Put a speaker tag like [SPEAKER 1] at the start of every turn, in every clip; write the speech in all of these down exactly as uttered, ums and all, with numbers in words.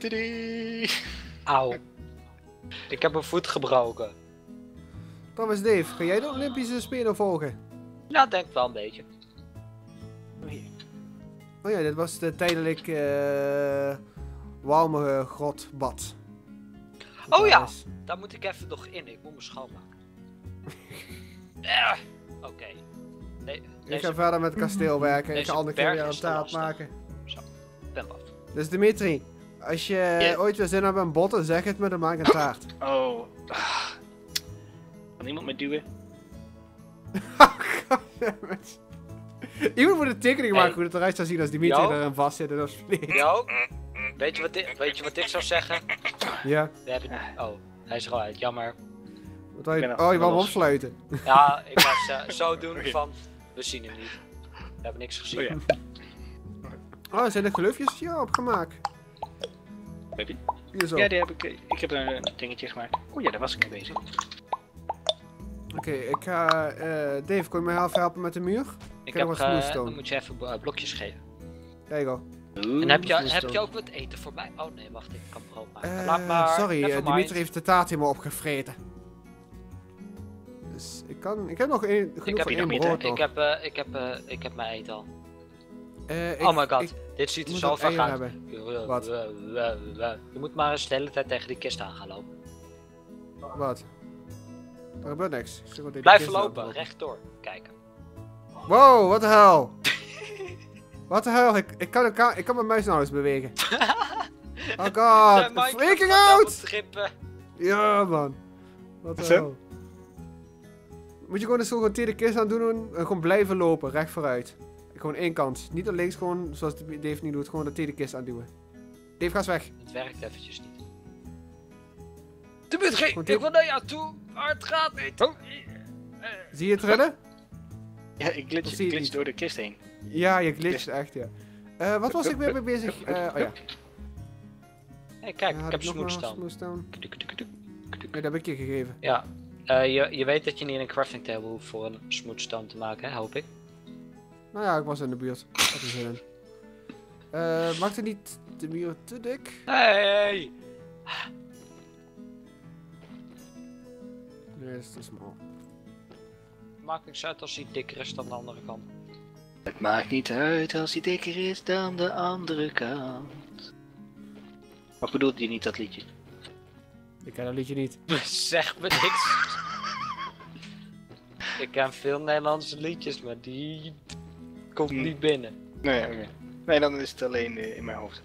[SPEAKER 1] Auw. Ik heb mijn voet gebroken.
[SPEAKER 2] Thomas Dave, ga jij de Olympische Spelen volgen?
[SPEAKER 1] Ja, denk wel een beetje.
[SPEAKER 2] Oh ja, dit was de tijdelijk uh, warme grotbad.
[SPEAKER 1] Oh ja, daar moet ik even nog in. Ik moet me schoonmaken. ja, Oké. Okay. Nee,
[SPEAKER 2] ik ga verder met het kasteel werken. Ik ga andere keer weer een taart maken.
[SPEAKER 1] Zo, ben af.
[SPEAKER 2] Dus Dimitri, als je yeah. ooit weer zin hebt in botten, zeg het me, dan maak ik een taart.
[SPEAKER 3] Oh. Ah. Kan iemand me duwen?
[SPEAKER 2] Oh, goddammit. Iemand moet een tekening maken hey. hoe het eruit zou zien als Dimitri
[SPEAKER 1] Yo.
[SPEAKER 2] erin vast zit en dat spleet.
[SPEAKER 1] Yo, weet je, wat ik, weet je wat ik zou zeggen?
[SPEAKER 2] Ja.
[SPEAKER 1] We hebben... Oh, hij is er al uit, jammer.
[SPEAKER 2] Wat wil je... Oh, je wou hem opsluiten.
[SPEAKER 1] Ja, ik was uh, zo doen van, we zien hem niet. We hebben niks gezien.
[SPEAKER 3] Oh, ja.
[SPEAKER 2] Oh, zijn er gleufjes? Ja, opgemaakt.
[SPEAKER 3] Heb je?
[SPEAKER 2] Hier zo.
[SPEAKER 3] Ja, die heb ik. Ik heb een dingetje gemaakt. Oh ja, daar was ik mee bezig.
[SPEAKER 2] Oké, okay, ik ga... Uh, Dave, kon je mij even helpen met de muur?
[SPEAKER 1] Ik heb, uh, dan moet je even uh, blokjes geven.
[SPEAKER 2] There you go.
[SPEAKER 1] En heb je, heb je ook wat eten voor mij? Oh nee, wacht, ik kan brood maken. Uh, Laat maar.
[SPEAKER 2] Sorry, uh, Dimitri heeft de taart helemaal opgevreten. Dus ik kan... Ik heb nog één, genoeg
[SPEAKER 1] ik heb
[SPEAKER 2] van één
[SPEAKER 1] nog
[SPEAKER 2] brood
[SPEAKER 1] niet, ik heb, uh, ik heb, uh, ik heb mijn eten al.
[SPEAKER 2] Uh,
[SPEAKER 1] oh
[SPEAKER 2] ik,
[SPEAKER 1] my god,
[SPEAKER 2] ik,
[SPEAKER 1] dit ziet er zo vaak uit.
[SPEAKER 2] Wat?
[SPEAKER 1] Je moet maar eens de hele tijd tegen die kist aan gaan lopen.
[SPEAKER 2] Wat? Er gebeurt niks.
[SPEAKER 1] Blijf lopen, rechtdoor. Kijken.
[SPEAKER 2] Wow, wat de hel? Wat de hel? Ik, ik, kan, ik, kan, ik kan mijn muis nou eens bewegen. Oh god, freaking out! Ja man. Wat de hel? Moet je gewoon eens gewoon tegen de kist aan doen en gewoon blijven lopen, recht vooruit. Gewoon één kant. Niet naar links, gewoon zoals Dave niet doet, gewoon de tegen de kist aanduwen. Dave, ga eens weg.
[SPEAKER 1] Het werkt eventjes niet. Dimitri, ik wil naar jou toe, maar het gaat niet. Oh.
[SPEAKER 2] Zie je het redden?
[SPEAKER 3] Ja, ik glitch, ik glitch door de kist heen.
[SPEAKER 2] Ja, je glitcht echt, ja. Uh, wat was ik weer mee bezig? Uh, oh ja.
[SPEAKER 1] Hey, kijk, ja, ik heb
[SPEAKER 2] smoothstone. Nee, dat heb ik je gegeven.
[SPEAKER 1] Ja, uh, je, je weet dat je niet een crafting table hoeft voor een smoothstone te maken, hè, hoop ik.
[SPEAKER 2] Nou ja, ik was in de buurt. Wat is zin in. Uh, maakt het niet de muur te dik?
[SPEAKER 1] Hey!
[SPEAKER 2] Nee, dat is te smal.
[SPEAKER 1] Maakt niks uit als hij dikker is dan de andere kant.
[SPEAKER 3] Het maakt niet uit als hij dikker is dan de andere kant. Wat bedoelt je niet, dat liedje?
[SPEAKER 2] Ik ken dat liedje niet.
[SPEAKER 1] Zeg me niks. Ik ken veel Nederlandse liedjes, maar die komt hm. niet binnen.
[SPEAKER 3] Nee, oké. Okay. Nee, dan is het alleen uh, in mijn hoofd.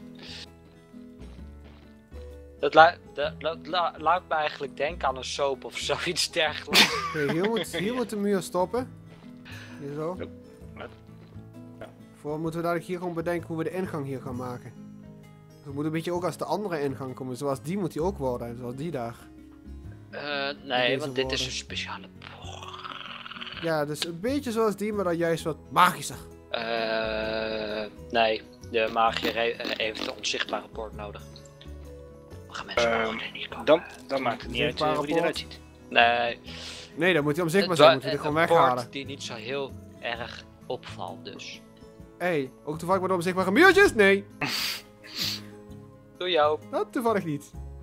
[SPEAKER 1] Dat, la dat, dat la laat me eigenlijk denken aan een soap of zoiets dergelijks.
[SPEAKER 2] Okay, hier, moet, hier moet de muur stoppen. Hier zo.
[SPEAKER 3] Oh. Wat?
[SPEAKER 2] Ja. Voor moeten we dadelijk hier gewoon bedenken hoe we de ingang hier gaan maken. Dus we moeten een beetje ook als de andere ingang komen. Zoals die moet die ook worden, zoals die daar.
[SPEAKER 1] Uh, nee, want dit worden. is een speciale...
[SPEAKER 2] Ja, dus een beetje zoals die, maar dan juist wat magischer.
[SPEAKER 1] Uh, nee, de magier heeft de onzichtbare poort nodig. We gaan mensen uh, mogen er niet komen.
[SPEAKER 3] Dan, dan maakt het niet uit uh, hoe die eruit ziet.
[SPEAKER 1] Nee.
[SPEAKER 2] Nee, dan moet hij onzichtbaar zijn, moet hij er gewoon weghalen.
[SPEAKER 1] Een poort die niet zo heel erg opvalt dus.
[SPEAKER 2] Hé, hey, ook toevallig met onzichtbare muurtjes? Nee.
[SPEAKER 1] Doe jou.
[SPEAKER 2] Dat toevallig niet.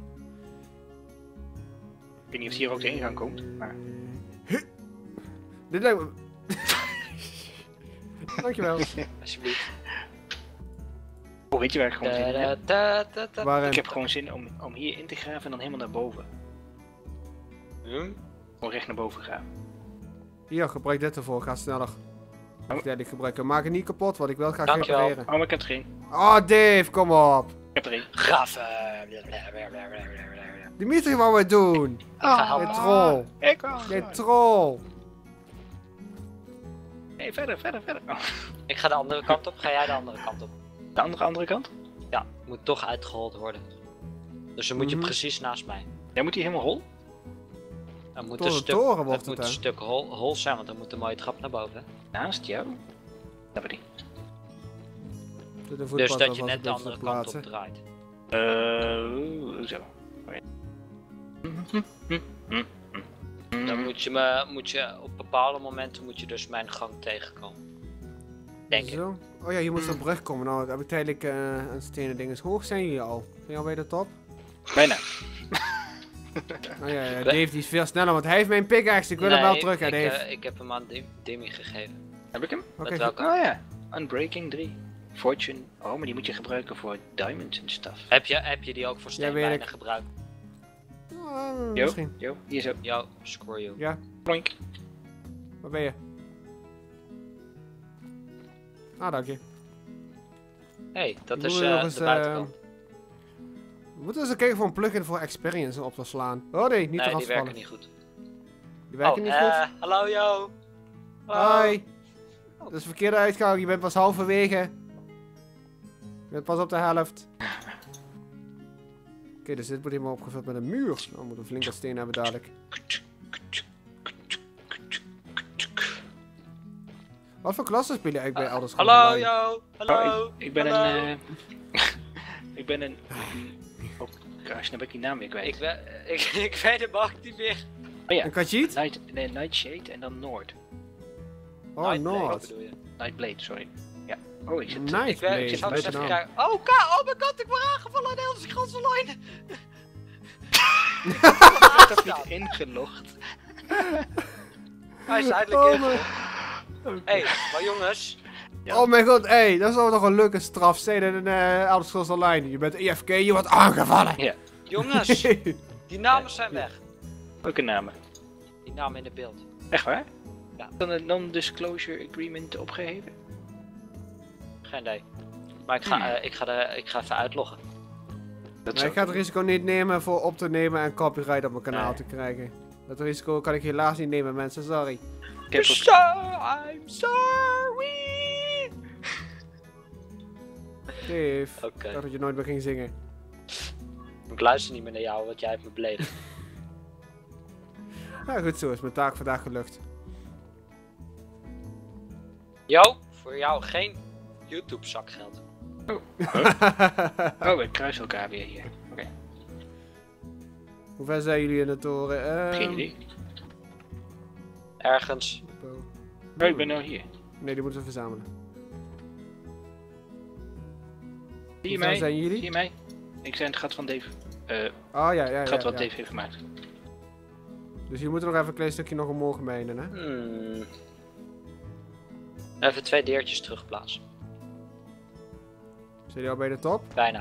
[SPEAKER 3] Ik weet niet of hier ook de ingang komt, maar...
[SPEAKER 2] Dit lijkt me... Dankjewel.
[SPEAKER 1] Alsjeblieft.
[SPEAKER 3] Oh, weet je waar ik gewoon zin in heb?
[SPEAKER 1] Da, da, da,
[SPEAKER 2] Waarin?
[SPEAKER 3] Ik heb gewoon zin om, om hier in te graven en dan helemaal naar boven.
[SPEAKER 1] Hm?
[SPEAKER 3] Gewoon recht naar boven gaan.
[SPEAKER 2] Hier, gebruik dit ervoor, ga sneller. Oh. Ja, ik gebruik hem. Maak het niet kapot, want ik wil het graag
[SPEAKER 1] Dankjewel.
[SPEAKER 2] repareren.
[SPEAKER 3] Oh, maar ik heb er één.
[SPEAKER 2] Oh, Dave, kom op.
[SPEAKER 3] Ik heb er één.
[SPEAKER 1] Graven.
[SPEAKER 2] Dimitri, wat we doen?
[SPEAKER 1] Oh,
[SPEAKER 2] je troll.
[SPEAKER 3] Ik wou.
[SPEAKER 2] Je troll.
[SPEAKER 3] Nee, verder, verder, verder. Oh.
[SPEAKER 1] Ik ga de andere kant op, ga jij de andere kant op?
[SPEAKER 3] De andere, andere kant?
[SPEAKER 1] Ja, moet toch uitgehold worden. Dus dan moet je mm-hmm. precies naast mij.
[SPEAKER 3] Jij moet hier helemaal hol?
[SPEAKER 1] Dan moet
[SPEAKER 2] Door
[SPEAKER 1] een
[SPEAKER 2] de
[SPEAKER 1] stuk,
[SPEAKER 2] toren wordt
[SPEAKER 1] het moet
[SPEAKER 2] het,
[SPEAKER 1] een stuk hol, hol zijn, want dan moet een mooie trap naar boven.
[SPEAKER 3] Naast jou? Dat ben ik.
[SPEAKER 1] Dus dat je net de andere kant op draait.
[SPEAKER 3] Uh, zo. Okay.
[SPEAKER 1] Dan moet je, me, moet je op bepaalde momenten moet je dus mijn gang tegenkomen. Denk ik.
[SPEAKER 2] Zo. Oh ja, hier moet een brug komen. Nou, heb ik tijdelijk uh, een stenen ding. Hoe hoog zijn jullie al? Zijn jullie al bij de top?
[SPEAKER 3] Bijna.
[SPEAKER 2] Oh ja, ja, Dave die is veel sneller, want hij heeft mijn pickaxe. Ik wil
[SPEAKER 1] nee,
[SPEAKER 2] hem wel terug, hè,
[SPEAKER 1] ik,
[SPEAKER 2] Dave.
[SPEAKER 1] uh, ik heb hem aan Dim Dimmy gegeven.
[SPEAKER 3] Heb ik hem?
[SPEAKER 2] Oké.
[SPEAKER 1] Met welke?
[SPEAKER 3] Oh ja. Unbreaking drie. Fortune. Oh, maar die moet je gebruiken voor diamonds en stuff.
[SPEAKER 1] Heb je, heb je die ook voor
[SPEAKER 2] Ja, weet
[SPEAKER 1] steenmijnen
[SPEAKER 2] ik.
[SPEAKER 1] gebruikt?
[SPEAKER 2] Uh,
[SPEAKER 3] Jo,
[SPEAKER 2] misschien.
[SPEAKER 3] jo, hier zo.
[SPEAKER 1] Yo, score you.
[SPEAKER 2] Ja,
[SPEAKER 3] Ploink.
[SPEAKER 2] waar ben je? Ah, dank je.
[SPEAKER 1] Hey, dat
[SPEAKER 2] We
[SPEAKER 1] is
[SPEAKER 2] moeten
[SPEAKER 1] uh,
[SPEAKER 2] nog
[SPEAKER 1] de
[SPEAKER 2] eens,
[SPEAKER 1] buitenkant.
[SPEAKER 2] uh, We moeten eens kijken voor een plugin voor experience op te slaan. Oh nee, niet
[SPEAKER 1] nee,
[SPEAKER 2] eraf
[SPEAKER 1] die
[SPEAKER 2] vallen.
[SPEAKER 1] werken niet goed.
[SPEAKER 2] Die werken
[SPEAKER 1] oh,
[SPEAKER 2] niet
[SPEAKER 1] uh,
[SPEAKER 2] goed?
[SPEAKER 1] hallo, yo. Oh.
[SPEAKER 2] Hoi. Dat is de verkeerde uitgang, je bent pas halverwege. Je bent pas op de helft. Oké, okay, dus dit wordt helemaal opgevuld met een muur. Dan moeten we flink wat steen hebben dadelijk. Wat voor klassen spelen eigenlijk bij
[SPEAKER 1] Uh,
[SPEAKER 2] Elders
[SPEAKER 1] hallo,
[SPEAKER 2] Online?
[SPEAKER 1] yo. Hallo.
[SPEAKER 3] Oh, ik, ik ben
[SPEAKER 1] hallo.
[SPEAKER 3] een... Uh, ik ben een... Oh, gosh, dan ben ik die naam weer kwijt.
[SPEAKER 1] Ik, ben, ik, ik weet hem ook niet meer.
[SPEAKER 3] Oh ja.
[SPEAKER 2] Een Khajiit?
[SPEAKER 3] Night, nee, Nightshade en dan Noord.
[SPEAKER 2] Oh,
[SPEAKER 1] Nightblade,
[SPEAKER 2] Noord.
[SPEAKER 1] bedoel je?
[SPEAKER 3] Nightblade, sorry. Ja. Oh, ik zit...
[SPEAKER 1] Ik,
[SPEAKER 2] Nightblade,
[SPEAKER 1] ben, ik zal eens
[SPEAKER 2] leuke
[SPEAKER 1] even
[SPEAKER 2] naam.
[SPEAKER 1] kijken. Oh, ka oh mijn god, ik word aangevallen aan de Elders Grans Online.
[SPEAKER 3] Ik heb toch niet ingelogd?
[SPEAKER 1] Hij is eindelijk
[SPEAKER 2] Oh,
[SPEAKER 1] in.
[SPEAKER 2] mijn-
[SPEAKER 1] Hé, hey, maar jongens.
[SPEAKER 3] Ja.
[SPEAKER 2] Oh mijn god, hé, hey, dat zou toch een leuke straf zijn in een uh, Elder Scrolls Online. Je bent E F K, je wordt aangevallen.
[SPEAKER 3] Ja.
[SPEAKER 1] Jongens, die namen zijn weg.
[SPEAKER 3] Welke namen?
[SPEAKER 1] Die namen in het beeld.
[SPEAKER 3] Echt waar?
[SPEAKER 1] Ja.
[SPEAKER 3] Dan een non-disclosure agreement opgeheven?
[SPEAKER 1] Geen idee. Maar ik ga,
[SPEAKER 3] Hmm.
[SPEAKER 1] uh, ik ga, de, ik ga even uitloggen.
[SPEAKER 3] Dat
[SPEAKER 2] Maar ik ga het risico niet nemen voor op te nemen en copyright op mijn kanaal
[SPEAKER 3] Nee.
[SPEAKER 2] te krijgen. Dat risico kan ik helaas niet nemen, mensen, sorry.
[SPEAKER 3] Ik heb ook...
[SPEAKER 1] So, I'm sorry.
[SPEAKER 2] Dave,
[SPEAKER 1] Oké.
[SPEAKER 2] ik dacht dat je nooit meer ging zingen.
[SPEAKER 1] Ik luister niet meer naar jou, want jij hebt me beledigd.
[SPEAKER 2] Ja, goed zo, is mijn taak vandaag gelukt.
[SPEAKER 1] Yo, voor jou geen YouTube zakgeld.
[SPEAKER 3] Oh, we kruisen elkaar weer hier. Oké,
[SPEAKER 2] Hoe ver zijn jullie in de toren?
[SPEAKER 3] geen
[SPEAKER 2] Ehm,
[SPEAKER 3] idee.
[SPEAKER 1] Ergens.
[SPEAKER 3] Oh, ik ben nou hier.
[SPEAKER 2] Nee, die moeten we verzamelen.
[SPEAKER 3] Zie je
[SPEAKER 2] Hoe ver
[SPEAKER 3] mij?
[SPEAKER 2] zijn jullie?
[SPEAKER 3] Zie je mij? Ik zijn het gat van Dave. Eh,
[SPEAKER 2] Oh ja, ja, ja.
[SPEAKER 3] het gat wat
[SPEAKER 2] ja.
[SPEAKER 3] Dave heeft gemaakt.
[SPEAKER 2] Dus je moet er nog even een klein stukje nog omhoog mijnen, hè?
[SPEAKER 1] Hmm. Even twee deertjes terugplaatsen.
[SPEAKER 2] Zijn jullie al bij de top?
[SPEAKER 1] Bijna.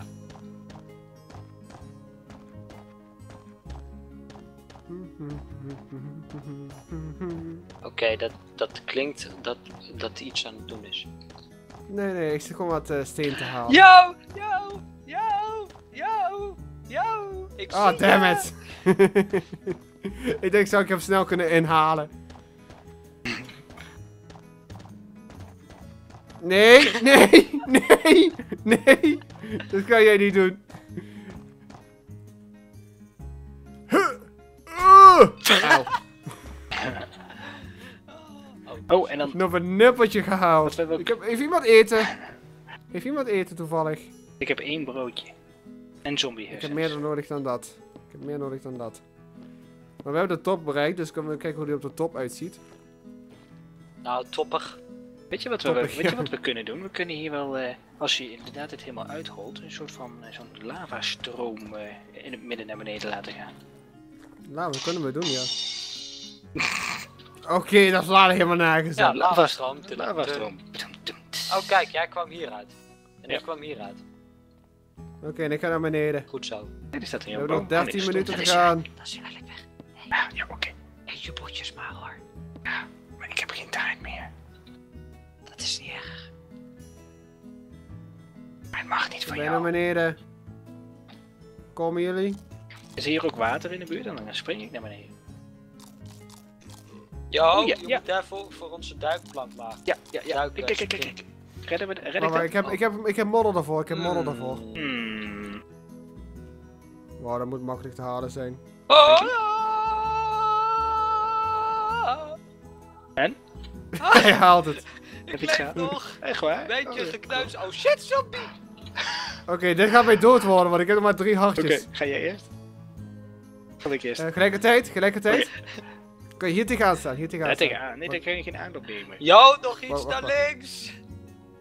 [SPEAKER 1] Oké, okay, dat, dat klinkt dat, dat iets aan het doen is.
[SPEAKER 2] Nee, nee, ik zit gewoon wat uh, steen te halen.
[SPEAKER 1] Yo, yo, yo, yo, yo. Ik
[SPEAKER 2] Oh,
[SPEAKER 1] zie
[SPEAKER 2] damn
[SPEAKER 1] je.
[SPEAKER 2] it! Ik denk, zou ik hem snel kunnen inhalen? Nee, nee, nee, nee! Dat kan jij niet doen. Huh. Uh. Auw,
[SPEAKER 3] Oh, en dan...
[SPEAKER 2] nog een nippertje gehaald.
[SPEAKER 3] Wat hebben we-
[SPEAKER 2] Ik heb, heeft iemand eten? Heeft iemand eten toevallig?
[SPEAKER 3] Ik heb één broodje. En zombie
[SPEAKER 2] Ik heb
[SPEAKER 3] hersens.
[SPEAKER 2] meer dan nodig dan dat. Ik heb meer nodig dan dat. Maar we hebben de top bereikt, dus kunnen we kijken hoe die op de top uitziet.
[SPEAKER 1] Nou, toppig.
[SPEAKER 3] Weet je wat we,
[SPEAKER 2] Toppig,
[SPEAKER 3] weet je
[SPEAKER 2] ja.
[SPEAKER 3] wat we kunnen doen? We kunnen hier wel, eh, als je inderdaad het helemaal uitholt, een soort van eh, zo'n lavastroom eh, in het midden naar beneden laten gaan.
[SPEAKER 2] Nou, dat kunnen we doen, ja. Oké, okay, dat slaat helemaal nergens
[SPEAKER 1] Ja,
[SPEAKER 2] op.
[SPEAKER 1] lavastroom.
[SPEAKER 3] De lavastroom.
[SPEAKER 1] Oh, kijk, jij kwam hieruit. En
[SPEAKER 3] Ja.
[SPEAKER 1] ik kwam hieruit.
[SPEAKER 2] Oké, okay, en ik ga naar beneden.
[SPEAKER 1] Goed zo.
[SPEAKER 3] Nee, er staat er
[SPEAKER 2] We
[SPEAKER 3] een
[SPEAKER 2] hebben nog
[SPEAKER 3] boom. Oh, nee,
[SPEAKER 2] dertien
[SPEAKER 3] dat
[SPEAKER 2] minuten
[SPEAKER 3] stond-
[SPEAKER 2] te gaan.
[SPEAKER 1] Dat is eigenlijk weg.
[SPEAKER 3] Ah, ja, oké.
[SPEAKER 1] Eet je botjes maar hoor.
[SPEAKER 3] Maar ik heb geen tijd meer.
[SPEAKER 1] Dat is niet erg.
[SPEAKER 3] Maar het mag niet
[SPEAKER 2] Ik
[SPEAKER 3] van
[SPEAKER 2] ben naar
[SPEAKER 3] jou.
[SPEAKER 2] beneden. Komen jullie?
[SPEAKER 3] Is hier ook water in de buurt? Dan spring ik naar beneden.
[SPEAKER 1] Yo,
[SPEAKER 3] Oh, ja,
[SPEAKER 1] je
[SPEAKER 3] ja.
[SPEAKER 1] moet daarvoor voor onze duikplank maken.
[SPEAKER 3] Ja, ja, ja.
[SPEAKER 1] Duik,
[SPEAKER 3] Kijk, kijk, kijk, kijk. Redden we, redden
[SPEAKER 2] Maar,
[SPEAKER 3] we
[SPEAKER 2] maar ik, heb, ik, heb, ik heb modder daarvoor, ik heb modder daarvoor.
[SPEAKER 1] Hmm.
[SPEAKER 3] Hmm.
[SPEAKER 2] Wow, dat moet makkelijk te halen zijn.
[SPEAKER 1] Oh,
[SPEAKER 3] En?
[SPEAKER 2] Hij haalt het.
[SPEAKER 3] Heb
[SPEAKER 1] ik
[SPEAKER 3] je het
[SPEAKER 1] leef
[SPEAKER 3] gehaald?
[SPEAKER 1] nog.
[SPEAKER 3] Echt waar?
[SPEAKER 1] Een beetje
[SPEAKER 3] Oh,
[SPEAKER 1] gekneusd. Oh shit, zombie.
[SPEAKER 2] Oké, dit gaat mij dood worden, want ik heb nog maar drie
[SPEAKER 3] Oké,
[SPEAKER 2] hartjes.
[SPEAKER 3] ga jij eerst? Zal ik eerst?
[SPEAKER 2] Eh, gelijkertijd, gelijkertijd. Kun je hier tegenaan staan, hier tegenaan
[SPEAKER 3] Ja,
[SPEAKER 2] staan.
[SPEAKER 3] tegenaan. Nee, dan krijg je geen aanloop meer.
[SPEAKER 1] Yo, nog iets
[SPEAKER 2] Wacht, wacht,
[SPEAKER 1] naar
[SPEAKER 2] wacht.
[SPEAKER 1] links.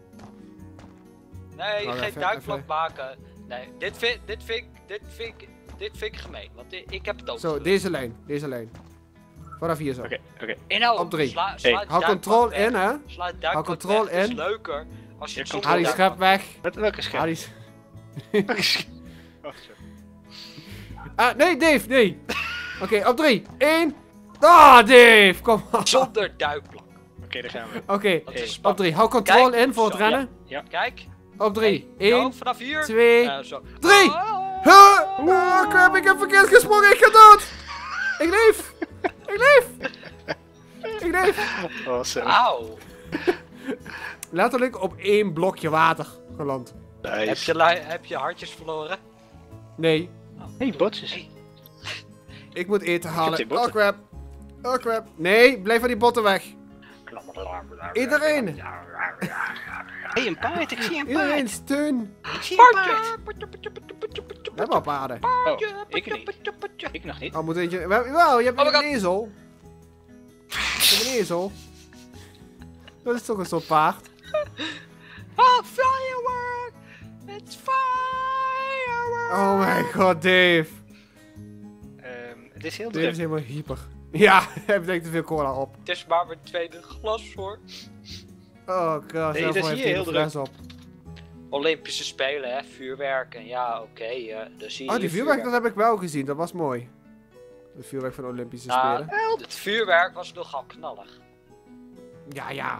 [SPEAKER 1] Nee,
[SPEAKER 2] Nou,
[SPEAKER 1] geen
[SPEAKER 2] even-
[SPEAKER 1] duikblok
[SPEAKER 2] even-
[SPEAKER 1] maken. Nee, dit vind, dit vind, ik- dit vind, ik- dit vind ik gemeen. Want ik, ik heb het ook
[SPEAKER 2] Zo,
[SPEAKER 1] gelukt.
[SPEAKER 2] deze lijn. Deze lijn. Vanaf hier zo.
[SPEAKER 3] Oké, oké.
[SPEAKER 1] Inhoud,
[SPEAKER 2] op drie.
[SPEAKER 1] Sla,
[SPEAKER 3] Hey,
[SPEAKER 1] sla
[SPEAKER 2] Hou
[SPEAKER 1] duikblok
[SPEAKER 2] control
[SPEAKER 1] weg.
[SPEAKER 2] in, hè.
[SPEAKER 1] Sla het
[SPEAKER 2] Hou
[SPEAKER 1] duikblok
[SPEAKER 2] control
[SPEAKER 1] weg. Het is
[SPEAKER 2] in.
[SPEAKER 1] leuker als je
[SPEAKER 3] Ja,
[SPEAKER 1] het
[SPEAKER 3] komt
[SPEAKER 1] zonder
[SPEAKER 2] Haal die schep
[SPEAKER 1] duikblok-
[SPEAKER 2] weg.
[SPEAKER 3] Met welke
[SPEAKER 2] Haal
[SPEAKER 3] scherm?
[SPEAKER 2] die sch-
[SPEAKER 3] Welke scherm? Oh, zo.
[SPEAKER 2] Ah, nee, Dave, nee. Oké, op drie. Eén. Ah, Dave, kom op.
[SPEAKER 1] Zonder duikblok.
[SPEAKER 3] Oké, daar gaan we.
[SPEAKER 2] Oké,
[SPEAKER 1] Dat is
[SPEAKER 3] Hey.
[SPEAKER 1] spannend.
[SPEAKER 2] op drie. Hou control
[SPEAKER 1] Kijk,
[SPEAKER 2] in voor het
[SPEAKER 1] zo,
[SPEAKER 2] rennen.
[SPEAKER 1] Kijk.
[SPEAKER 2] Op drie.
[SPEAKER 1] Hey, yo,
[SPEAKER 2] Eén,
[SPEAKER 1] vanaf hier.
[SPEAKER 2] twee,
[SPEAKER 1] Eh, zo.
[SPEAKER 2] drie.
[SPEAKER 1] Oh.
[SPEAKER 2] Huh? Oh, crap, ik heb verkeerd gesprongen. Ik ga dood. Ik leef. Ik leef. Ik leef.
[SPEAKER 3] Awesome.
[SPEAKER 1] Auw.
[SPEAKER 2] Letterlijk op één blokje water geland.
[SPEAKER 1] Heb
[SPEAKER 3] Nice.
[SPEAKER 1] je, lui- heb je hartjes verloren?
[SPEAKER 2] Nee,
[SPEAKER 3] Hey, botjes.
[SPEAKER 1] Hey.
[SPEAKER 2] ik moet eten
[SPEAKER 3] die
[SPEAKER 2] halen.
[SPEAKER 3] botten.
[SPEAKER 2] Oh, crap. Oh, crap. Nee, blijf van die botten weg. Iedereen.
[SPEAKER 3] Hey, een paard. Ik zie een
[SPEAKER 2] Iedereen
[SPEAKER 3] paard.
[SPEAKER 2] steun.
[SPEAKER 3] Ik zie een paard.
[SPEAKER 2] We hebben al paarden.
[SPEAKER 3] Oh, ik niet. Ik nog niet.
[SPEAKER 2] Oh, moet eentje... Wel, wel, je hebt
[SPEAKER 1] Oh my
[SPEAKER 2] een
[SPEAKER 1] God.
[SPEAKER 2] ezel. Je hebt een ezel. Dat is toch een soort paard?
[SPEAKER 1] Oh, firework! It's firework!
[SPEAKER 2] Oh mijn god, Dave.
[SPEAKER 3] Ehm, het is heel
[SPEAKER 2] Dave is
[SPEAKER 3] druk.
[SPEAKER 2] helemaal hyper. Ja, hij heeft denk ik te veel cola op.
[SPEAKER 1] Het is maar mijn tweede glas hoor.
[SPEAKER 2] Oh god,
[SPEAKER 3] Nee,
[SPEAKER 2] zelf
[SPEAKER 3] dat
[SPEAKER 2] heeft
[SPEAKER 3] zie
[SPEAKER 2] hij
[SPEAKER 3] je
[SPEAKER 2] een
[SPEAKER 3] heel
[SPEAKER 2] fles op.
[SPEAKER 1] Olympische Spelen, hè? Vuurwerk en ja, oké. eh, dan zie je
[SPEAKER 2] Oh, die
[SPEAKER 1] je
[SPEAKER 2] vuurwerk, dat heb ik wel gezien. Dat was mooi. Het vuurwerk van de Olympische
[SPEAKER 1] Nou,
[SPEAKER 2] Spelen.
[SPEAKER 1] het vuurwerk was nogal knallig.
[SPEAKER 2] Ja, ja.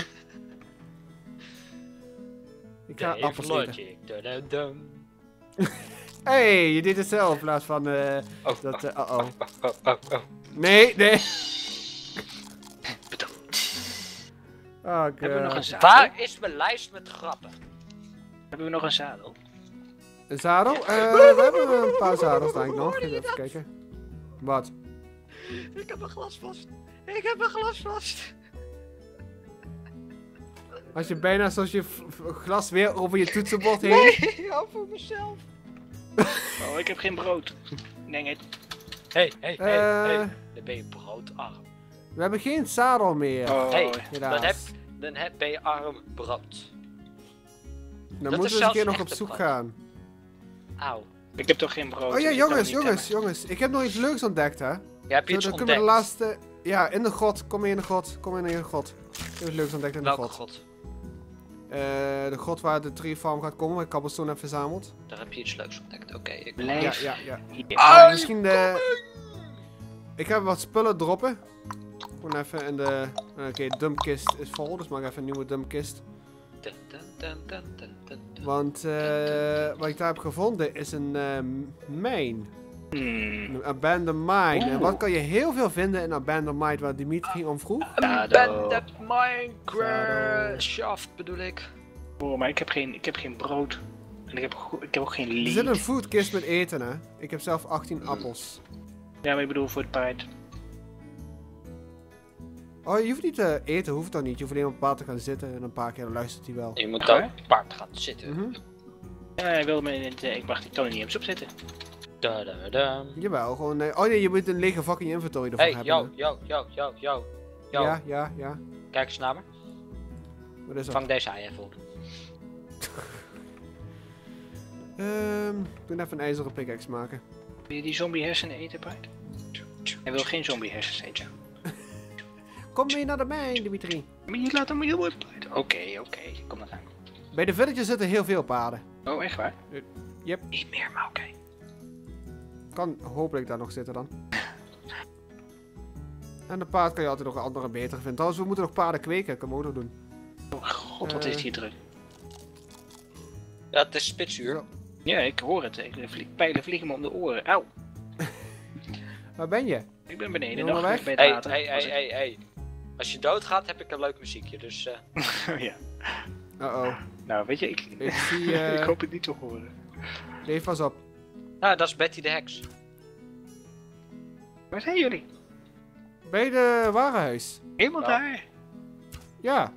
[SPEAKER 2] Ik ga
[SPEAKER 1] Dave
[SPEAKER 2] appels eten.
[SPEAKER 1] Logic. Dun-dun-dun.
[SPEAKER 2] Hey, je deed het zelf in plaats van eh
[SPEAKER 1] Oh,
[SPEAKER 2] dat...
[SPEAKER 1] oh,
[SPEAKER 2] eh, uh oh.
[SPEAKER 1] oh, oh, oh, oh.
[SPEAKER 2] Nee, nee. Oh god.
[SPEAKER 3] Hebben we nog een zadel?
[SPEAKER 1] Waar is mijn lijst met grappen?
[SPEAKER 3] Hebben we nog een zadel?
[SPEAKER 2] Een zadel? Eh, we hebben een paar zadels denk ik nog. Even kijken. Wat?
[SPEAKER 1] Ik heb een glas vast. Ik heb een glas vast.
[SPEAKER 2] Als je bijna zoals je f- f- glas weer over je toetsenbord heen...
[SPEAKER 1] Nee, hou voor mezelf.
[SPEAKER 3] Oh, ik heb geen brood. Nee, het.
[SPEAKER 1] Hé, hé, hé,
[SPEAKER 2] Eh,
[SPEAKER 1] hé. Dan ben je broodarm.
[SPEAKER 2] We hebben geen zadel meer.
[SPEAKER 3] Oh,
[SPEAKER 1] Hey.
[SPEAKER 2] Helaas.
[SPEAKER 1] Dan, heb, dan heb, ben je arm brood.
[SPEAKER 2] Dan
[SPEAKER 1] dat
[SPEAKER 2] moeten
[SPEAKER 1] is
[SPEAKER 2] we eens een
[SPEAKER 1] zelfs
[SPEAKER 2] keer nog
[SPEAKER 1] echt
[SPEAKER 2] op
[SPEAKER 1] een
[SPEAKER 2] zoek
[SPEAKER 1] brood.
[SPEAKER 2] gaan.
[SPEAKER 1] Auw.
[SPEAKER 3] ik heb toch geen brood.
[SPEAKER 2] Oh ja,
[SPEAKER 3] dus ik kan
[SPEAKER 2] jongens,
[SPEAKER 3] het niet
[SPEAKER 2] jongens,
[SPEAKER 3] temmen.
[SPEAKER 2] jongens. Ik heb nog iets leuks ontdekt, hè.
[SPEAKER 1] Ja, heb je
[SPEAKER 2] Zo,
[SPEAKER 1] iets
[SPEAKER 2] dan
[SPEAKER 1] ontdekt?
[SPEAKER 2] kunnen we de laatste... Ja, in de grot. Kom in de grot. Kom in de grot. Ik heb iets leuks ontdekt in de
[SPEAKER 1] Welke
[SPEAKER 2] grot.
[SPEAKER 1] god?
[SPEAKER 2] Eh, de grot waar de tree farm gaat komen, waar ik cobblestone heb verzameld.
[SPEAKER 1] Daar heb je iets leuks ontdekt. Oké, ik...
[SPEAKER 2] Ja,
[SPEAKER 3] Blijf
[SPEAKER 2] ja, ja.
[SPEAKER 3] hier.
[SPEAKER 2] Ah, misschien de... Ik heb wat spullen droppen. Gewoon even in de... Oké, dumpkist is vol, dus maak even een nieuwe dumpkist.
[SPEAKER 1] Dun, dun, dun, dun, dun, dun, dun.
[SPEAKER 2] Want eh, wat ik daar heb gevonden is een eh, mijn.
[SPEAKER 3] Hmm.
[SPEAKER 2] Een abandoned mine. En
[SPEAKER 3] Oeh.
[SPEAKER 2] wat kan je heel veel vinden in abandoned mine waar Dimitri om vroeg?
[SPEAKER 1] Abandoned Minecraft shaft bedoel ik.
[SPEAKER 3] Oh, maar ik heb geen, ik heb geen brood. En ik heb, go- ik heb ook geen
[SPEAKER 2] Er
[SPEAKER 3] lead.
[SPEAKER 2] zit een foodkist met eten, hè. Ik heb zelf achttien appels.
[SPEAKER 3] Ja, maar ik bedoel voor het paard.
[SPEAKER 2] Oh, je hoeft niet te eten, hoeft toch niet. Je hoeft alleen op het paard te gaan zitten en een paar keer luistert hij wel.
[SPEAKER 1] Je moet
[SPEAKER 3] Echt
[SPEAKER 1] dan
[SPEAKER 3] waar?
[SPEAKER 1] op het paard gaan zitten.
[SPEAKER 2] Mhm.
[SPEAKER 3] Ja, hij wilde me in het... eh, ik mag die toon niet eens opzetten.
[SPEAKER 1] Da, da, da.
[SPEAKER 2] Jawel, gewoon... nee. Oh nee, je moet een lege vak in je inventory ervan
[SPEAKER 1] Hey,
[SPEAKER 2] hebben.
[SPEAKER 1] yo,
[SPEAKER 2] hè.
[SPEAKER 1] yo, yo, yo, yo. Yo,
[SPEAKER 2] Ja, ja, ja.
[SPEAKER 1] kijk eens naar me.
[SPEAKER 2] Wat is dat?
[SPEAKER 1] Vang deze ei even op.
[SPEAKER 2] Ehm, doe even een ijzeren pickaxe maken.
[SPEAKER 3] Wil je die zombie hersenen eten, paard? Hij wil geen zombie hersens eten.
[SPEAKER 2] Kom mee naar de mijn, Dimitri.
[SPEAKER 3] Maar je laat hem heel mooi paard. Oké, oké. Kom dan aan.
[SPEAKER 2] Bij de villages zitten heel veel paarden.
[SPEAKER 3] Oh, echt waar?
[SPEAKER 2] Yep.
[SPEAKER 3] Niet meer, maar oké.
[SPEAKER 2] Kan hopelijk daar nog zitten dan. En de paard kan je altijd nog een andere beter vinden. Trouwens, we moeten nog paarden kweken. Kunnen we ook nog doen.
[SPEAKER 3] Oh god, wat
[SPEAKER 2] Eh.
[SPEAKER 3] is hier druk.
[SPEAKER 1] Ja, het is spitsuur.
[SPEAKER 2] Zo.
[SPEAKER 3] Ja, ik hoor het. Ik vlieg, pijlen vliegen me om de oren. Auw.
[SPEAKER 2] Waar ben je?
[SPEAKER 3] Ik ben beneden
[SPEAKER 2] Jongen,
[SPEAKER 3] nog
[SPEAKER 2] weg.
[SPEAKER 3] bij het
[SPEAKER 1] Hey,
[SPEAKER 3] water.
[SPEAKER 1] hey, hey,
[SPEAKER 3] Was ik-
[SPEAKER 1] hey, hey. Als je doodgaat heb ik een leuk muziekje, dus... eh
[SPEAKER 3] ja.
[SPEAKER 2] Uh-oh.
[SPEAKER 3] Nou, weet je, ik,
[SPEAKER 2] Ik zie...
[SPEAKER 3] ik
[SPEAKER 2] eh
[SPEAKER 3] hoop het niet te horen.
[SPEAKER 2] leef pas op.
[SPEAKER 1] Nou, dat is Betty de Heks.
[SPEAKER 3] Waar zijn jullie?
[SPEAKER 2] Bij de warenhuis.
[SPEAKER 3] Helemaal
[SPEAKER 1] Ja.
[SPEAKER 3] daar.
[SPEAKER 2] Ja.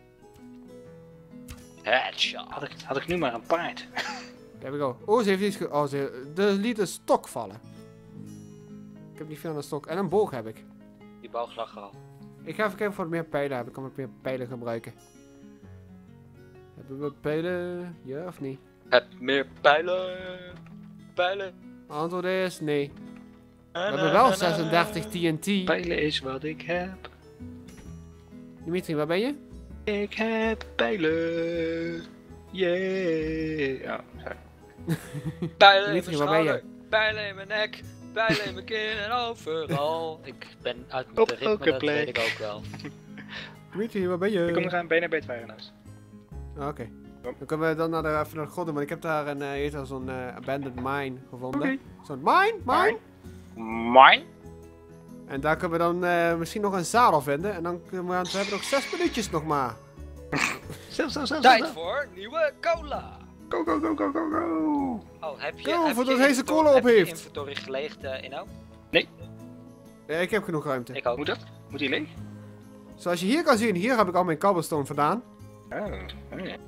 [SPEAKER 1] Headshot.
[SPEAKER 3] Had ik, had ik nu maar een paard.
[SPEAKER 2] There we go. Oh, ze heeft iets ge... Oh, ze... De liet een stok vallen. Ik heb niet veel aan een stok. En een boog heb ik.
[SPEAKER 1] Die boog lag er al.
[SPEAKER 2] Ik ga even kijken of ik meer pijlen heb. Ik kan wat meer pijlen gebruiken. Hebben we pijlen? Ja of niet?
[SPEAKER 1] Heb meer pijlen. Pijlen.
[SPEAKER 2] Antwoord is nee. We hebben wel zesendertig T N T.
[SPEAKER 3] Pijlen is wat ik heb.
[SPEAKER 2] Dimitri, waar ben je?
[SPEAKER 3] Ik heb pijlen. Yeah. Ja, sorry.
[SPEAKER 1] Pijlen in mijn
[SPEAKER 2] Dimitri, waar ben
[SPEAKER 1] schouder.
[SPEAKER 2] je?
[SPEAKER 1] Pijlen in mijn nek. Pijlen in mijn kin en overal. Ik ben uit mijn
[SPEAKER 3] Op
[SPEAKER 1] ritme,
[SPEAKER 3] elke
[SPEAKER 1] dat
[SPEAKER 3] plek.
[SPEAKER 1] weet ik ook wel.
[SPEAKER 2] Dimitri, waar ben je?
[SPEAKER 3] Ik kom nog aan bijna bij het warenhuis.
[SPEAKER 2] Ah, Oké. Dan kunnen we dan naar de, even naar de godden, want ik heb daar een, uh, zo'n uh, abandoned mine gevonden.
[SPEAKER 3] Oké.
[SPEAKER 2] Zo'n mine, mine.
[SPEAKER 1] Mine?
[SPEAKER 2] En daar kunnen we dan uh, misschien nog een zadel vinden. En dan kunnen we, we hebben nog zes minuutjes nog maar.
[SPEAKER 3] Zo, zo, zo,
[SPEAKER 1] Tijd
[SPEAKER 3] zo.
[SPEAKER 1] voor nieuwe cola.
[SPEAKER 3] Go, go, go, go, go, go.
[SPEAKER 1] Oh, heb je,
[SPEAKER 2] Go,
[SPEAKER 1] heb
[SPEAKER 2] voordat
[SPEAKER 1] je
[SPEAKER 2] hij zijn
[SPEAKER 1] inventory-
[SPEAKER 2] cola op
[SPEAKER 1] heb je
[SPEAKER 2] heeft.
[SPEAKER 1] inventory geleegd, uh, Inno?
[SPEAKER 2] Ja, ik heb genoeg ruimte.
[SPEAKER 1] Ik ook.
[SPEAKER 3] Moet dat? Moet die leeg?
[SPEAKER 2] Zoals je hier kan zien, hier heb ik al mijn cobblestone vandaan.
[SPEAKER 3] Oh, oh ja.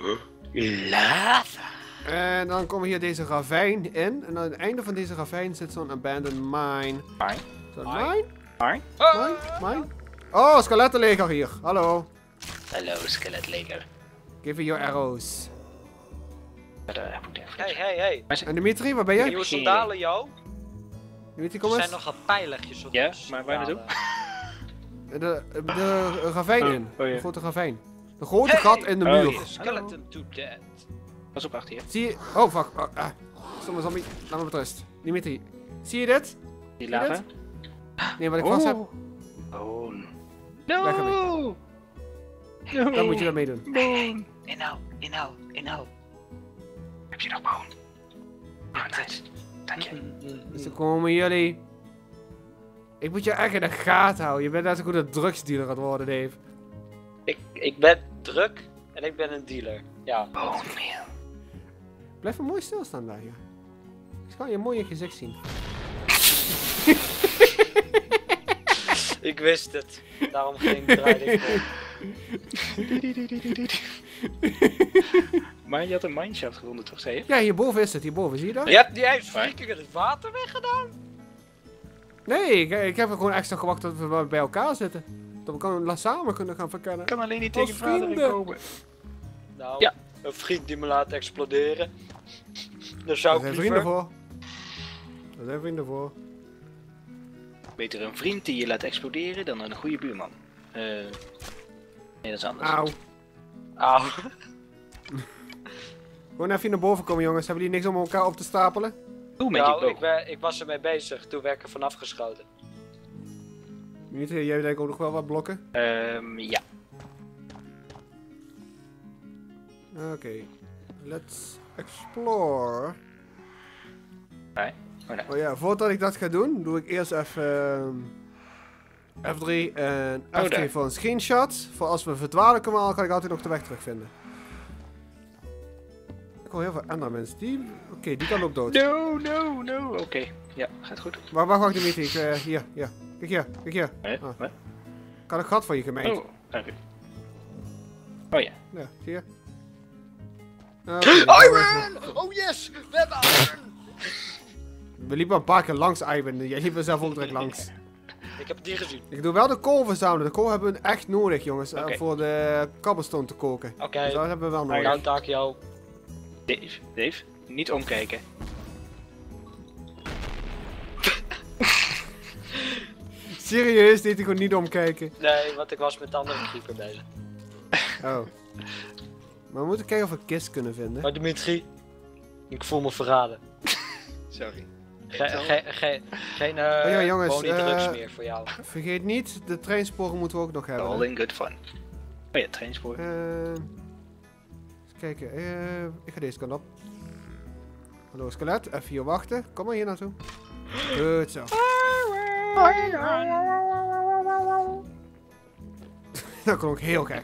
[SPEAKER 1] Lava.
[SPEAKER 2] En dan komen we hier deze ravijn in. En aan het einde van deze ravijn zit zo'n abandoned mine.
[SPEAKER 3] Mine.
[SPEAKER 2] Zo'n
[SPEAKER 1] Mine.
[SPEAKER 2] mine?
[SPEAKER 3] Mine.
[SPEAKER 2] Mine? Mine? Oh, skelettenleger hier. Hallo.
[SPEAKER 3] Hallo, skeletleger.
[SPEAKER 2] Give me your arrows.
[SPEAKER 3] Verder moet ik even.
[SPEAKER 1] Hey, hey, hey.
[SPEAKER 2] En Dimitri, waar ben je?
[SPEAKER 1] Nieuwe sandalen, yo.
[SPEAKER 2] Dimitri,
[SPEAKER 1] Er
[SPEAKER 2] kom
[SPEAKER 1] zijn
[SPEAKER 2] eens.
[SPEAKER 1] nogal pijligjes op
[SPEAKER 3] Ja,
[SPEAKER 1] de
[SPEAKER 3] maar waar naartoe?
[SPEAKER 1] sandalen.
[SPEAKER 2] De, de ravijn
[SPEAKER 3] Oh,
[SPEAKER 2] in.
[SPEAKER 3] oh ja.
[SPEAKER 2] De grote ravijn. De grote
[SPEAKER 1] Hey!
[SPEAKER 2] gat in de
[SPEAKER 3] Oh,
[SPEAKER 2] muur.
[SPEAKER 3] ja.
[SPEAKER 1] Skeleton to death.
[SPEAKER 3] Pas op achter je.
[SPEAKER 2] Zie je... Oh, fuck. Oh, ah. Stomme zombie. Laat me met rust. Dimitri. Zie je dit?
[SPEAKER 3] Die
[SPEAKER 2] Zie je
[SPEAKER 3] lava.
[SPEAKER 2] dit? Nee, wat ik vast heb.
[SPEAKER 3] Oh.
[SPEAKER 2] Lekker
[SPEAKER 3] No. No.
[SPEAKER 2] Dan moet je dat meedoen.
[SPEAKER 3] Boon.
[SPEAKER 1] Inno, Inno, Inno.
[SPEAKER 3] Heb je nog boon? Oh, nice. Dank je.
[SPEAKER 2] Dus dan komen jullie. Ik moet je echt in de gaten houden. Je bent net zo goed een drugsdealer aan het worden, Dave.
[SPEAKER 1] Ik, ik ben druk en ik ben een dealer. Ja.
[SPEAKER 3] Boonmeel.
[SPEAKER 2] Blijf maar mooi stilstaan daar, ja. Ik kan je mooi in je gezicht zien.
[SPEAKER 1] Ik wist het. Daarom ging ik draaien voor.
[SPEAKER 3] Maar je had een mineshaft gevonden, toch, zei je?
[SPEAKER 2] Ja, hierboven is het. Hierboven, zie je dat?
[SPEAKER 1] Je hebt niet eens freaking het water weggedaan?
[SPEAKER 2] Nee, ik, ik heb er gewoon extra gewacht tot we bij elkaar zitten. Dat we kunnen, samen kunnen gaan verkennen.
[SPEAKER 3] Ik kan alleen niet
[SPEAKER 2] Als
[SPEAKER 3] tegen vader
[SPEAKER 2] vrienden.
[SPEAKER 3] komen.
[SPEAKER 1] Nou,
[SPEAKER 3] Ja.
[SPEAKER 1] een vriend die me laat exploderen. Daar zou
[SPEAKER 2] Daar
[SPEAKER 1] ik
[SPEAKER 2] zijn
[SPEAKER 1] liever...
[SPEAKER 2] vrienden voor. Daar zijn vrienden voor.
[SPEAKER 3] Beter een vriend die je laat exploderen dan een goede buurman. Eh. nee, dat is anders.
[SPEAKER 2] Auw.
[SPEAKER 1] Auw.
[SPEAKER 2] Gewoon even naar boven komen, jongens. Hebben jullie niks om elkaar op te stapelen?
[SPEAKER 3] Doe met
[SPEAKER 1] Nou,
[SPEAKER 3] die
[SPEAKER 1] ik, ben, ik was ermee bezig. Toen werd ik er vanaf geschoten.
[SPEAKER 2] Dimitri, jij denkt ook nog wel wat blokken?
[SPEAKER 3] Ehm, ja.
[SPEAKER 2] Oké. Let's explore.
[SPEAKER 3] Nee. Oh, nee.
[SPEAKER 2] Oh ja, voordat ik dat ga doen, doe ik eerst even ehm, F drie en F twee
[SPEAKER 3] daar.
[SPEAKER 2] voor een screenshot. Voor als we verdwalen komen, kan ik altijd nog de weg terugvinden. Ik hoor heel veel Endermans. Die... Oké, die kan ook dood.
[SPEAKER 3] No, no, no. Oké. Ja, gaat goed.
[SPEAKER 2] Wacht, wacht, wacht Dimitri. Ik, eh, hier, hier. Kijk hier, kijk hier.
[SPEAKER 3] Eh,
[SPEAKER 2] Ah.
[SPEAKER 3] wat?
[SPEAKER 2] Ik had een gat voor je gemeen.
[SPEAKER 3] Oh, oké. Oh ja.
[SPEAKER 2] Ja, zie je? Oké, dan gaan we even-
[SPEAKER 1] Oh yes! We hebben iron!
[SPEAKER 2] We liepen een paar keer langs, Ivan. Jij liep er zelf ook direct langs.
[SPEAKER 1] Ik heb het niet gezien.
[SPEAKER 2] Ik doe wel de kool verzamelen. De kool hebben we echt nodig, jongens. eh,
[SPEAKER 3] Oké.
[SPEAKER 2] voor de cobblestone te koken.
[SPEAKER 1] Oké.
[SPEAKER 2] Dus dat hebben we wel nodig.
[SPEAKER 1] Nou, Takio.
[SPEAKER 3] Dave, Dave, niet omkijken.
[SPEAKER 2] Serieus, deed hij gewoon niet omkijken.
[SPEAKER 1] Nee, want ik was met de andere creeper bezig.
[SPEAKER 2] Oh. Maar we moeten kijken of we een kist kunnen vinden.
[SPEAKER 1] Maar Dimitri, ik voel me verraden.
[SPEAKER 3] Sorry.
[SPEAKER 1] Ge ge ge geen uh,
[SPEAKER 2] Oh ja, jongens,
[SPEAKER 1] drugs
[SPEAKER 2] eh,
[SPEAKER 1] meer voor jou.
[SPEAKER 2] Vergeet niet, de treinsporen moeten we ook nog hebben.
[SPEAKER 3] All
[SPEAKER 2] hè.
[SPEAKER 3] in good fun. Oh ja, treinspoor.
[SPEAKER 2] Eh, eens kijken, eh, ik ga deze kant op. Hallo skelet, even hier wachten. Kom maar hier naartoe. Goed zo. Dat klonk heel gek.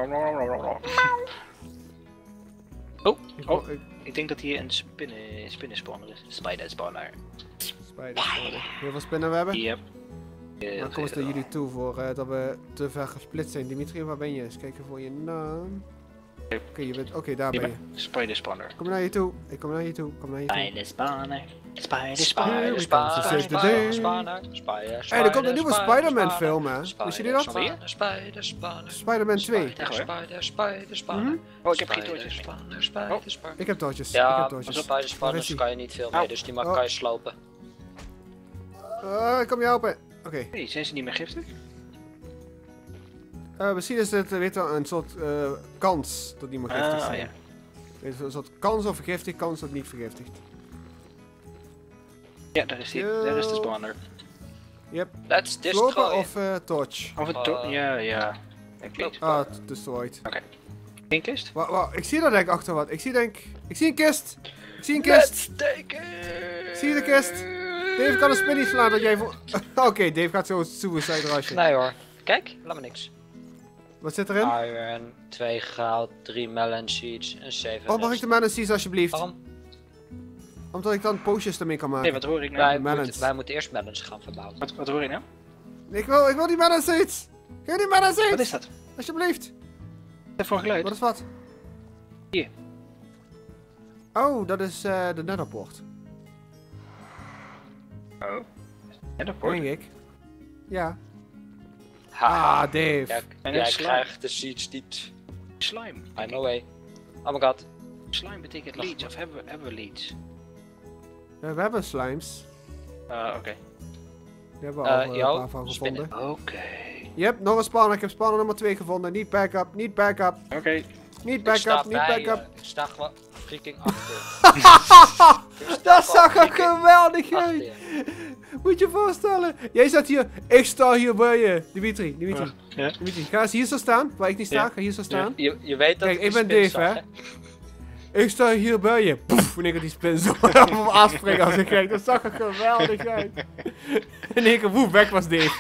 [SPEAKER 3] Oh,
[SPEAKER 2] Ik-
[SPEAKER 3] oh.
[SPEAKER 2] ik-
[SPEAKER 3] Ik denk dat hier een spinnen, spinnenspawner is. Spider spawner.
[SPEAKER 2] Spiders. Heel veel spinnenwebben.
[SPEAKER 3] Yep.
[SPEAKER 2] Dan kom eens naar jullie toe voor eh, dat we te ver gesplitst zijn. Dimitri, waar ben je? Eens kijken voor je naam. Oké, okay, je bent... Oké, okay, daar ben je.
[SPEAKER 3] Spider spawner.
[SPEAKER 2] Kom naar je toe. Ik kom naar je toe. Kom naar je toe.
[SPEAKER 3] Spider spawner. Spider
[SPEAKER 1] Spider,
[SPEAKER 3] spawner.
[SPEAKER 1] Spider,
[SPEAKER 2] Spider,
[SPEAKER 1] Spider, Spider.
[SPEAKER 2] Hé, er komt een nieuwe Spider-Man film, hè? Wist jullie dat?
[SPEAKER 1] Spider, Spider, Spider.
[SPEAKER 2] Spider-Man twee.
[SPEAKER 1] Spider, Spider, Spider.
[SPEAKER 3] Oh, ik heb geen toortjes.
[SPEAKER 1] Spider, Spider, Spider.
[SPEAKER 2] Ik heb toortjes.
[SPEAKER 1] Ja,
[SPEAKER 2] ik heb toortjes.
[SPEAKER 1] met Spider, Spider kan je niet veel mee, dus die mag kan je slopen.
[SPEAKER 2] Uh, ik kom je helpen. Oké. Okay.
[SPEAKER 3] Hey, zijn ze niet meer giftig?
[SPEAKER 2] Uh, misschien is het weet je, een soort uh, kans dat die maar giftig
[SPEAKER 3] uh,
[SPEAKER 2] zijn.
[SPEAKER 3] Ja.
[SPEAKER 2] Weet je, een soort kans of vergiftigd, kans of niet vergiftigd.
[SPEAKER 3] Ja, daar is die. Yo. Daar is de spawner.
[SPEAKER 2] Yep.
[SPEAKER 1] Let's destroy.
[SPEAKER 2] Slopen of uh, torch?
[SPEAKER 3] Of een torch? Uh, ja, ja. Ik weet het.
[SPEAKER 2] Ah, destroyed.
[SPEAKER 3] Oké. Okay. Geen kist?
[SPEAKER 2] Wacht, wacht, ik zie daar denk ik achter wat. Ik zie denk... Ik zie een kist! Ik zie een kist!
[SPEAKER 1] Let's take it.
[SPEAKER 2] Zie je de kist? Dave kan een spinnie slaan dat jij voor... Oké, okay, Dave gaat zo suicide rushen.
[SPEAKER 1] Nee hoor. Kijk, laat me niks.
[SPEAKER 2] Wat zit erin?
[SPEAKER 1] Iron, twee goud, drie melon seeds en zeven.
[SPEAKER 2] Oh, mag ik de melon seeds alsjeblieft?
[SPEAKER 1] Waarom?
[SPEAKER 2] Omdat ik dan potions ermee kan maken.
[SPEAKER 3] Nee, wat hoor ik nou?
[SPEAKER 1] Wij, moet, wij moeten eerst melons gaan verbouwen.
[SPEAKER 3] Wat, wat hoor je nou?
[SPEAKER 2] Ik wil, ik wil die melon seeds! Geef die melon seeds!
[SPEAKER 3] Wat is dat?
[SPEAKER 2] Alsjeblieft!
[SPEAKER 3] Wat is voor geluid?
[SPEAKER 2] Wat is wat?
[SPEAKER 3] Hier.
[SPEAKER 2] Oh, dat is uh, de netherport.
[SPEAKER 3] Oh. Netherport?
[SPEAKER 2] Denk ik. Ja.
[SPEAKER 1] Haha.
[SPEAKER 2] Ah, Dave.
[SPEAKER 1] Ja,
[SPEAKER 3] en
[SPEAKER 1] jij
[SPEAKER 3] slime.
[SPEAKER 1] krijgt de seeds niet.
[SPEAKER 3] Slime.
[SPEAKER 1] I know way. Oh my god.
[SPEAKER 3] Slime betekent leads, of hebben we, hebben we leads?
[SPEAKER 2] Uh, we hebben slimes.
[SPEAKER 3] Ah, uh, oké. Okay.
[SPEAKER 2] Die hebben we
[SPEAKER 1] Uh,
[SPEAKER 2] al uh,
[SPEAKER 1] yo,
[SPEAKER 2] een paar van gevonden.
[SPEAKER 3] Oké. Okay.
[SPEAKER 2] Yep, nog een spawner. Ik heb spawner nummer twee gevonden. Niet backup, niet backup.
[SPEAKER 3] Oké. Okay.
[SPEAKER 2] Niet backup, niet backup.
[SPEAKER 1] Uh, ik sta gewoon freaking achter.
[SPEAKER 2] Dat zag er geweldig uit. Moet je je voorstellen. Jij staat hier. Ik sta hier bij je. Dimitri, Dimitri.
[SPEAKER 3] Uh, yeah.
[SPEAKER 2] Dimitri, ga eens hier zo staan. Waar ik niet sta,
[SPEAKER 3] Yeah.
[SPEAKER 2] ga hier zo staan.
[SPEAKER 1] Je, je weet dat
[SPEAKER 2] Kijk,
[SPEAKER 1] ik
[SPEAKER 2] ik ben
[SPEAKER 1] spin
[SPEAKER 2] Dave,
[SPEAKER 1] zag,
[SPEAKER 2] hè. Ik sta hier bij je. Poef, wanneer ik die spin zo op me afspringen als ik kijk. Dat zag er geweldig uit. In één keer, woe, weg was Dave.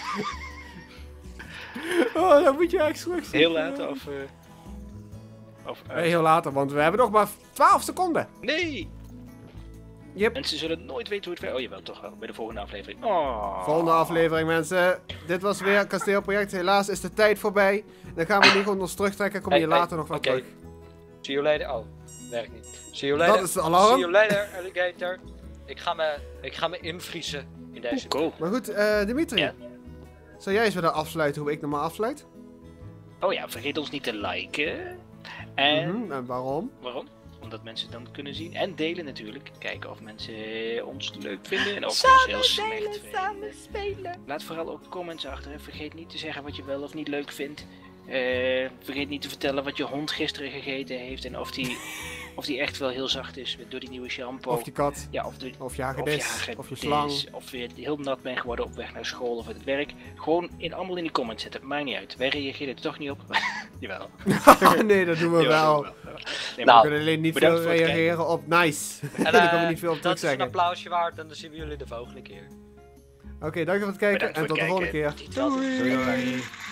[SPEAKER 2] Oh, dat moet je echt terug zien.
[SPEAKER 3] Heel laat of... Uh, of uh,
[SPEAKER 2] nee, heel later, want we hebben nog maar twaalf seconden.
[SPEAKER 3] Nee!
[SPEAKER 2] Yep.
[SPEAKER 3] Mensen zullen nooit weten hoe het werkt. Oh, jawel, toch wel. Bij de volgende aflevering. Oh.
[SPEAKER 2] Volgende aflevering, mensen. Dit was weer Kasteelproject. Helaas is de tijd voorbij. Dan gaan we nu gewoon ons terugtrekken. Kom je
[SPEAKER 1] hey,
[SPEAKER 2] later
[SPEAKER 1] hey,
[SPEAKER 2] nog wat
[SPEAKER 1] okay.
[SPEAKER 2] terug.
[SPEAKER 1] See you later. Oh, werkt niet. See you later.
[SPEAKER 2] Dat is de alarm.
[SPEAKER 1] See you later, alligator. Ik ga me, ik ga me invriezen in deze.
[SPEAKER 3] Cool.
[SPEAKER 2] Maar goed, uh, Dimitri.
[SPEAKER 3] Ja.
[SPEAKER 2] Zou jij eens weer afsluiten hoe ik normaal afsluit?
[SPEAKER 3] Oh ja, vergeet ons niet te liken. En...
[SPEAKER 2] Mm-hmm. En waarom?
[SPEAKER 3] Waarom? Omdat mensen het dan kunnen zien. En delen natuurlijk. Kijken of mensen ons leuk vinden. En of ze ons heel slecht vinden. Samen spelen. Laat vooral ook comments achter. Vergeet niet te zeggen wat je wel of niet leuk vindt. Uh, vergeet niet te vertellen wat je hond gisteren gegeten heeft. En of die, of die echt wel heel zacht is door die nieuwe shampoo.
[SPEAKER 2] Of je kat.
[SPEAKER 3] Ja, of, de,
[SPEAKER 2] of je hagedis.
[SPEAKER 3] Of je, hagedis,
[SPEAKER 2] of je slang.
[SPEAKER 3] Of je heel nat bent geworden op weg naar school of het werk. Gewoon in, allemaal in de comments zetten. Maakt niet uit. Wij reageren er toch niet op. Jawel.
[SPEAKER 2] Nee, dat doen we
[SPEAKER 3] Jawel,
[SPEAKER 2] wel.
[SPEAKER 3] doen we wel. Nee,
[SPEAKER 2] nou, we kunnen alleen niet veel reageren
[SPEAKER 3] kijken.
[SPEAKER 2] op nice.
[SPEAKER 1] En, uh,
[SPEAKER 2] daar kunnen we niet veel op terug zeggen.
[SPEAKER 1] Dat is een applausje waard en dan zien we jullie de volgende keer.
[SPEAKER 2] Oké, okay, dank je voor het kijken. Bedankt en tot de volgende keer.
[SPEAKER 3] Doei. Doei.